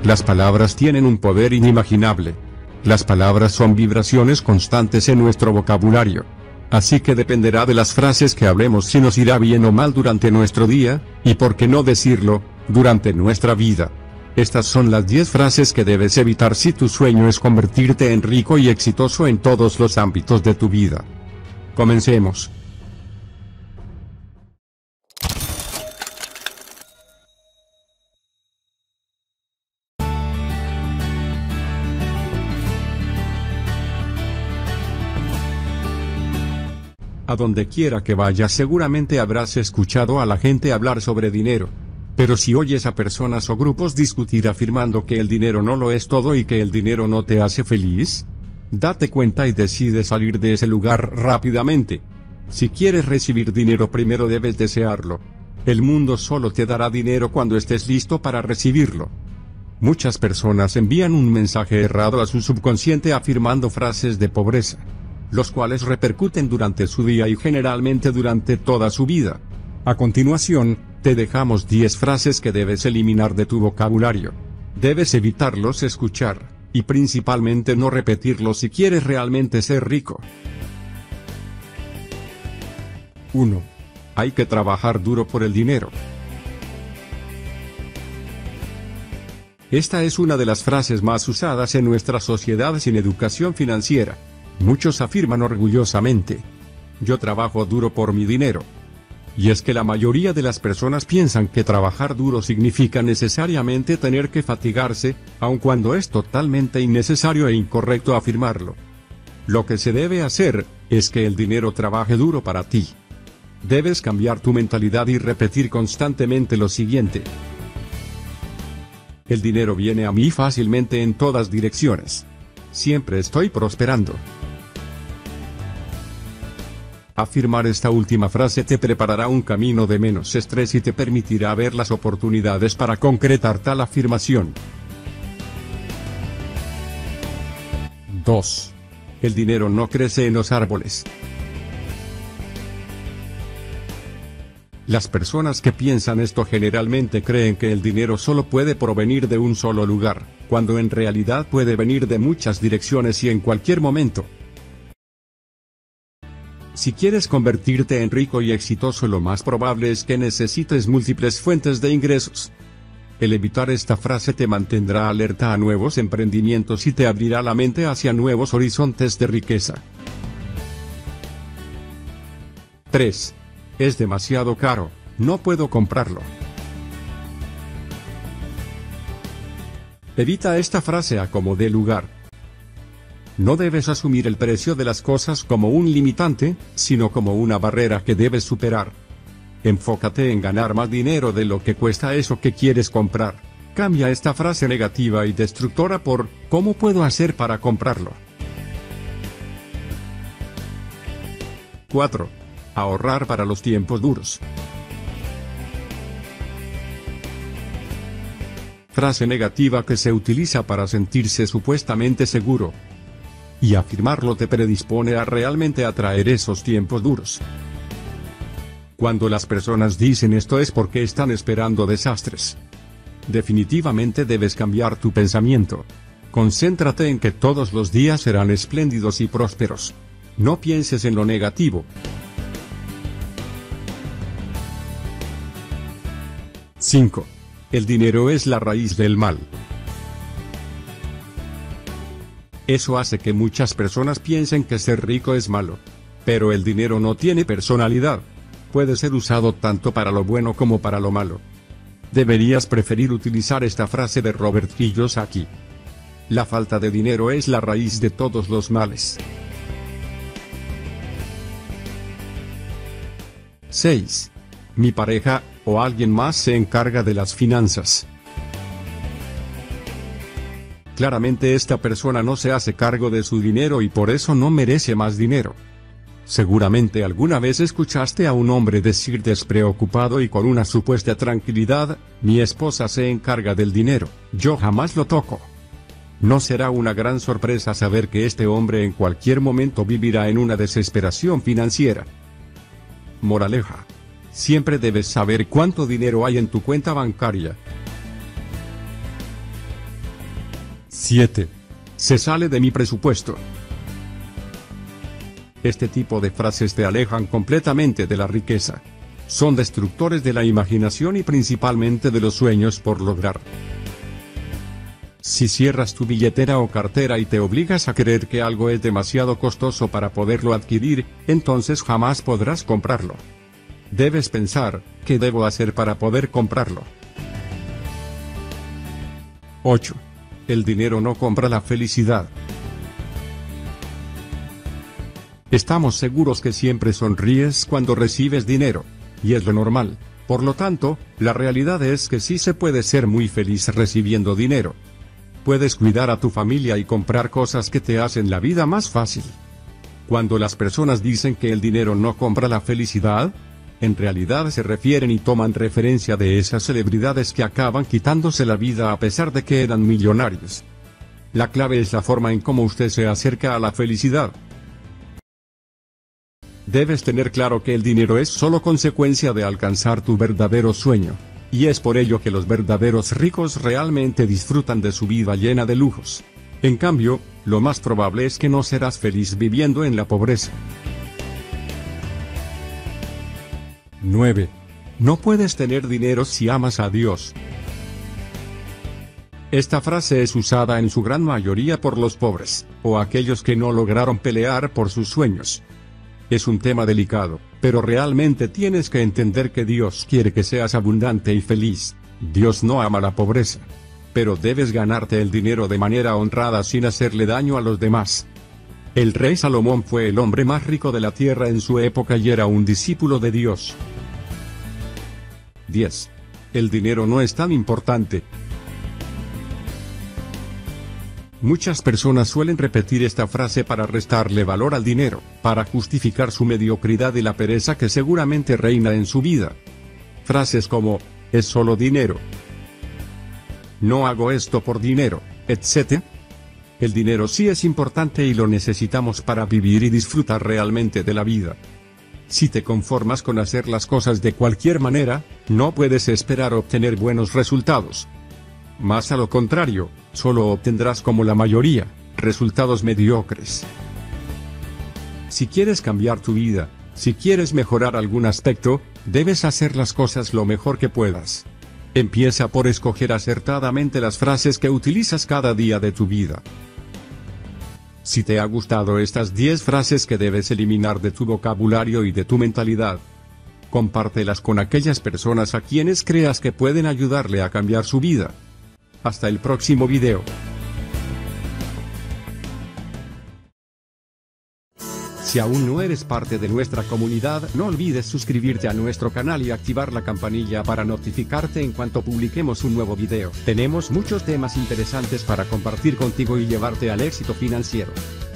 Las palabras tienen un poder inimaginable. Las palabras son vibraciones constantes en nuestro vocabulario. Así que dependerá de las frases que hablemos si nos irá bien o mal durante nuestro día, y por qué no decirlo, durante nuestra vida. Estas son las 10 frases que debes evitar si tu sueño es convertirte en rico y exitoso en todos los ámbitos de tu vida. Comencemos. A donde quiera que vayas seguramente habrás escuchado a la gente hablar sobre dinero. Pero si oyes a personas o grupos discutir afirmando que el dinero no lo es todo y que el dinero no te hace feliz, date cuenta y decide salir de ese lugar rápidamente. Si quieres recibir dinero primero debes desearlo. El mundo solo te dará dinero cuando estés listo para recibirlo. Muchas personas envían un mensaje errado a su subconsciente afirmando frases de pobreza, los cuales repercuten durante su día y generalmente durante toda su vida. A continuación, te dejamos 10 frases que debes eliminar de tu vocabulario. Debes evitarlos escuchar, y principalmente no repetirlos si quieres realmente ser rico. 1. Hay que trabajar duro por el dinero. Esta es una de las frases más usadas en nuestra sociedad sin educación financiera. Muchos afirman orgullosamente: yo trabajo duro por mi dinero. Y es que la mayoría de las personas piensan que trabajar duro significa necesariamente tener que fatigarse, aun cuando es totalmente innecesario e incorrecto afirmarlo. Lo que se debe hacer, es que el dinero trabaje duro para ti. Debes cambiar tu mentalidad y repetir constantemente lo siguiente: el dinero viene a mí fácilmente en todas direcciones. Siempre estoy prosperando. Afirmar esta última frase te preparará un camino de menos estrés y te permitirá ver las oportunidades para concretar tal afirmación. 2. El dinero no crece en los árboles. Las personas que piensan esto generalmente creen que el dinero solo puede provenir de un solo lugar, cuando en realidad puede venir de muchas direcciones y en cualquier momento. Si quieres convertirte en rico y exitoso, lo más probable es que necesites múltiples fuentes de ingresos. El evitar esta frase te mantendrá alerta a nuevos emprendimientos y te abrirá la mente hacia nuevos horizontes de riqueza. 3. Es demasiado caro, no puedo comprarlo. Evita esta frase a como dé lugar. No debes asumir el precio de las cosas como un limitante, sino como una barrera que debes superar. Enfócate en ganar más dinero de lo que cuesta eso que quieres comprar. Cambia esta frase negativa y destructora por ¿cómo puedo hacer para comprarlo? 4. Ahorrar para los tiempos duros. Frase negativa que se utiliza para sentirse supuestamente seguro. Y afirmarlo te predispone a realmente atraer esos tiempos duros. Cuando las personas dicen esto es porque están esperando desastres. Definitivamente debes cambiar tu pensamiento. Concéntrate en que todos los días serán espléndidos y prósperos. No pienses en lo negativo. 5. El dinero es la raíz del mal. Eso hace que muchas personas piensen que ser rico es malo. Pero el dinero no tiene personalidad. Puede ser usado tanto para lo bueno como para lo malo. Deberías preferir utilizar esta frase de Robert Kiyosaki: la falta de dinero es la raíz de todos los males. 6. Mi pareja, o alguien más se encarga de las finanzas. Claramente esta persona no se hace cargo de su dinero y por eso no merece más dinero. Seguramente alguna vez escuchaste a un hombre decir despreocupado y con una supuesta tranquilidad: mi esposa se encarga del dinero, yo jamás lo toco. No será una gran sorpresa saber que este hombre en cualquier momento vivirá en una desesperación financiera. Moraleja: siempre debes saber cuánto dinero hay en tu cuenta bancaria. 7. Se sale de mi presupuesto. Este tipo de frases te alejan completamente de la riqueza. Son destructores de la imaginación y principalmente de los sueños por lograr. Si cierras tu billetera o cartera y te obligas a creer que algo es demasiado costoso para poderlo adquirir, entonces jamás podrás comprarlo. Debes pensar, ¿qué debo hacer para poder comprarlo? 8. El dinero no compra la felicidad. Estamos seguros que siempre sonríes cuando recibes dinero, y es lo normal. Por lo tanto, la realidad es que sí se puede ser muy feliz recibiendo dinero. Puedes cuidar a tu familia y comprar cosas que te hacen la vida más fácil. Cuando las personas dicen que el dinero no compra la felicidad, en realidad se refieren y toman referencia de esas celebridades que acaban quitándose la vida a pesar de que eran millonarios. La clave es la forma en cómo usted se acerca a la felicidad. Debes tener claro que el dinero es solo consecuencia de alcanzar tu verdadero sueño. Y es por ello que los verdaderos ricos realmente disfrutan de su vida llena de lujos. En cambio, lo más probable es que no serás feliz viviendo en la pobreza. 9. No puedes tener dinero si amas a Dios. Esta frase es usada en su gran mayoría por los pobres, o aquellos que no lograron pelear por sus sueños. Es un tema delicado, pero realmente tienes que entender que Dios quiere que seas abundante y feliz. Dios no ama la pobreza. Pero debes ganarte el dinero de manera honrada sin hacerle daño a los demás. El rey Salomón fue el hombre más rico de la tierra en su época y era un discípulo de Dios. 10. El dinero no es tan importante. Muchas personas suelen repetir esta frase para restarle valor al dinero, para justificar su mediocridad y la pereza que seguramente reina en su vida. Frases como, es solo dinero. No hago esto por dinero, etc. El dinero sí es importante y lo necesitamos para vivir y disfrutar realmente de la vida. Si te conformas con hacer las cosas de cualquier manera, no puedes esperar obtener buenos resultados. Más a lo contrario, solo obtendrás como la mayoría, resultados mediocres. Si quieres cambiar tu vida, si quieres mejorar algún aspecto, debes hacer las cosas lo mejor que puedas. Empieza por escoger acertadamente las frases que utilizas cada día de tu vida. Si te ha gustado estas 10 frases que debes eliminar de tu vocabulario y de tu mentalidad, compártelas con aquellas personas a quienes creas que pueden ayudarle a cambiar su vida. Hasta el próximo video. Si aún no eres parte de nuestra comunidad, no olvides suscribirte a nuestro canal y activar la campanilla para notificarte en cuanto publiquemos un nuevo video. Tenemos muchos temas interesantes para compartir contigo y llevarte al éxito financiero.